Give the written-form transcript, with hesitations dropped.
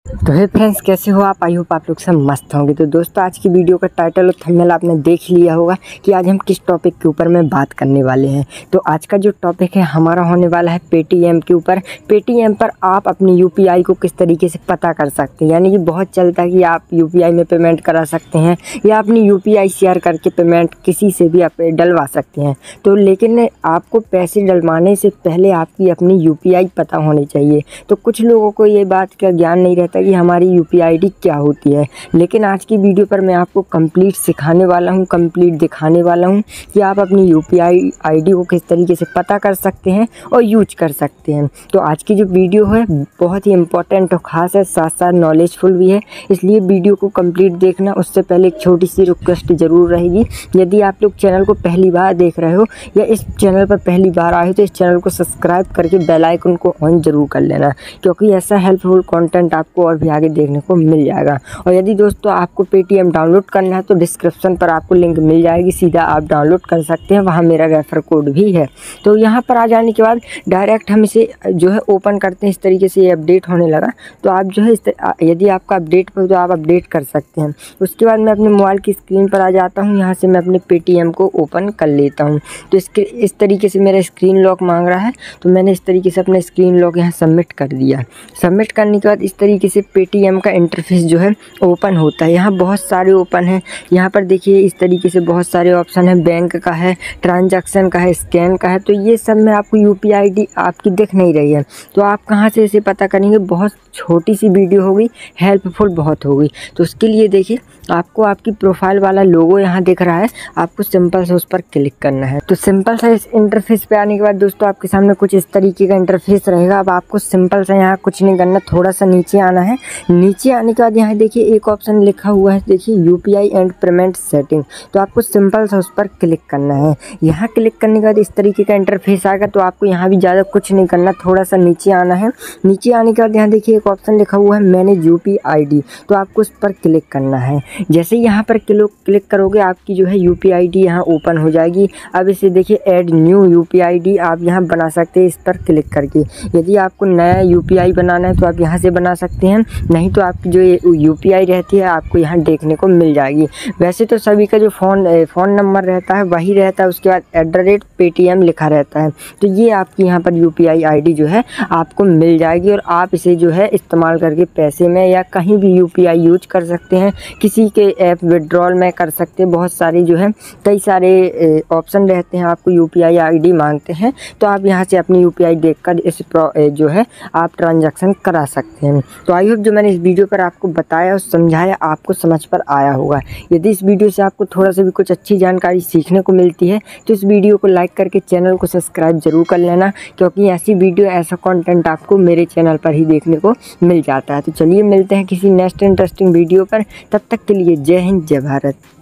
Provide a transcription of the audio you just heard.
तो हे फ्रेंड्स, कैसे हो आप? आई होप आप लोग सब मस्त होंगे। तो दोस्तों, आज की वीडियो का टाइटल और थंबनेल आपने देख लिया होगा कि आज हम किस टॉपिक के ऊपर में बात करने वाले हैं। तो आज का जो टॉपिक है हमारा होने वाला है पेटीएम के ऊपर। पेटीएम पर आप अपनी यूपीआई को किस तरीके से पता कर सकते हैं। यानी कि बहुत चलता है कि आप यूपीआई में पेमेंट करा सकते हैं या अपनी यूपीआई शेयर करके पेमेंट किसी से भी आप डलवा सकते हैं। तो लेकिन आपको पैसे डलवाने से पहले आपकी अपनी यूपीआई पता होनी चाहिए। तो कुछ लोगों को ये बात का ज्ञान नहीं रहता कि हमारी यूपीआई आईडी क्या होती है। लेकिन आज की वीडियो पर मैं आपको कंप्लीट सिखाने वाला हूँ, कंप्लीट दिखाने वाला हूँ कि आप अपनी यूपीआई आईडी को किस तरीके से पता कर सकते हैं और यूज कर सकते हैं। तो आज की जो वीडियो है बहुत ही इंपॉर्टेंट और ख़ास है, साथ साथ नॉलेजफुल भी है, इसलिए वीडियो को कंप्लीट देखना। उससे पहले एक छोटी सी रिक्वेस्ट ज़रूर रहेगी, यदि आप लोग चैनल को पहली बार देख रहे हो या इस चैनल पर पहली बार आए हो तो इस चैनल को सब्सक्राइब करके बेल आइकन को ऑन ज़रूर कर लेना, क्योंकि ऐसा हेल्पफुल कंटेंट आपको और भी आगे देखने को मिल जाएगा। और यदि दोस्तों आपको पेटीएम डाउनलोड करना है तो डिस्क्रिप्शन पर आपको लिंक मिल जाएगी, सीधा आप डाउनलोड कर सकते हैं, वहाँ मेरा रेफर कोड भी है। तो यहाँ पर आ जाने के बाद डायरेक्ट हम इसे जो है ओपन करते हैं। इस तरीके से ये अपडेट होने लगा, तो आप जो है यदि आपका अपडेट हो तो आप अपडेट कर सकते हैं। उसके बाद मैं अपने मोबाइल की स्क्रीन पर आ जाता हूँ, यहाँ से मैं अपने पेटीएम को ओपन कर लेता हूँ। तो इस तरीके से मेरा स्क्रीन लॉक मांग रहा है, तो मैंने इस तरीके से अपना स्क्रीन लॉक यहाँ सबमिट कर दिया। सबमिट करने के बाद इस तरीके से पेटीएम का इंटरफेस जो है ओपन होता है। यहाँ बहुत सारे ओपन है, यहाँ पर देखिए इस तरीके से बहुत सारे ऑप्शन है, बैंक का है, ट्रांजैक्शन का है, स्कैन का है। तो ये सब में आपको यूपीआई आईडी आपकी दिख नहीं रही है, तो आप कहाँ से इसे पता करेंगे। बहुत छोटी सी वीडियो होगी, हेल्पफुल बहुत होगी। तो उसके लिए देखिए आपको आपकी प्रोफाइल वाला लोगो यहाँ दिख रहा है, आपको सिंपल से उस पर क्लिक करना है। तो सिंपल सा इस इंटरफेस पे आने के बाद दोस्तों आपके सामने कुछ इस तरीके का इंटरफेस रहेगा। अब आपको सिंपल सा यहाँ कुछ नहीं करना, थोड़ा सा नीचे आना है। नीचे आने के बाद यहाँ देखिए एक ऑप्शन लिखा हुआ है, देखिए यूपीआई एंड पेमेंट सेटिंग। तो आपको सिंपल सा उस पर क्लिक करना है। यहाँ क्लिक करने के बाद इस तरीके का इंटरफेस आएगा, तो आपको यहाँ भी ज़्यादा कुछ नहीं करना, थोड़ा सा नीचे आना है। नीचे आने के बाद यहाँ देखिए एक ऑप्शन लिखा हुआ है मैनेज यूपीआई आईडी, तो आपको उस पर क्लिक करना है। जैसे यहाँ पर क्लिक करोगे आपकी जो है यूपीआई आईडी यहाँ ओपन हो जाएगी। अब इसे देखिए ऐड न्यू यूपीआई आईडी आप यहाँ बना सकते हैं इस पर क्लिक करके। यदि आपको नया यूपीआई बनाना है तो आप यहाँ से बना सकते हैं, नहीं तो आपकी जो यूपीआई रहती है आपको यहाँ देखने को मिल जाएगी। वैसे तो सभी का जो फ़ोन नंबर रहता है वही रहता है, उसके बाद @पेटीएम लिखा रहता है। तो ये आपकी यहाँ पर यूपीआई आईडी जो है आपको मिल जाएगी और आप इसे जो है इस्तेमाल करके पैसे में या कहीं भी यूपीआई यूज कर सकते हैं। किसी के ऐप विड्रॉल में कर सकते हैं। बहुत सारी जो है कई सारे ऑप्शन रहते हैं, आपको यूपीआई आईडी मांगते हैं, तो आप यहाँ से अपनी यूपीआई देखकर इस जो है आप ट्रांजैक्शन करा सकते हैं। तो आई होप जो मैंने इस वीडियो पर आपको बताया और समझाया आपको समझ पर आया होगा। यदि इस वीडियो से आपको थोड़ा सा भी कुछ अच्छी जानकारी सीखने को मिलती है तो इस वीडियो को लाइक करके चैनल को सब्सक्राइब जरूर कर लेना, क्योंकि ऐसी वीडियो ऐसा कंटेंट आपको मेरे चैनल पर ही देखने को मिल जाता है। तो चलिए मिलते हैं किसी नेक्स्ट इंटरेस्टिंग वीडियो पर, तब तक के लिए जय हिंद, जय भारत।